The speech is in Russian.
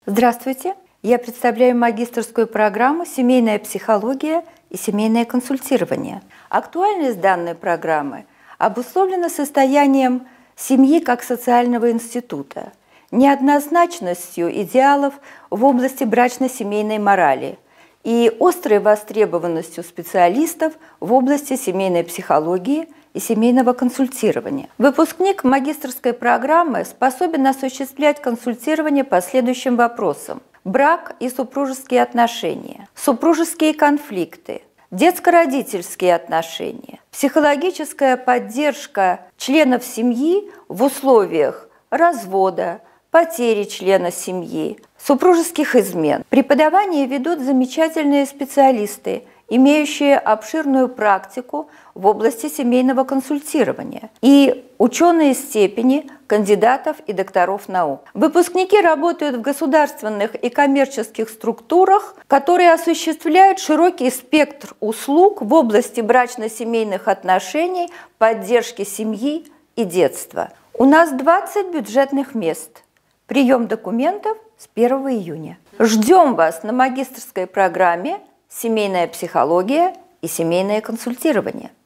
Здравствуйте! Я представляю магистерскую программу «Семейная психология и семейное консультирование». Актуальность данной программы обусловлена состоянием семьи как социального института, неоднозначностью идеалов в области брачно-семейной морали и острой востребованностью специалистов в области семейной психологии и семейного консультирования. Выпускник магистерской программы способен осуществлять консультирование по следующим вопросам: брак и супружеские отношения, супружеские конфликты, детско-родительские отношения, психологическая поддержка членов семьи в условиях развода, потери члена семьи, супружеских измен. Преподавание ведут замечательные специалисты, имеющие обширную практику в области семейного консультирования, и ученые степени кандидатов и докторов наук. Выпускники работают в государственных и коммерческих структурах, которые осуществляют широкий спектр услуг в области брачно-семейных отношений, поддержки семьи и детства. У нас 20 бюджетных мест. Прием документов с 1 июня. Ждем вас на магистерской программе «Семейная психология и семейное консультирование».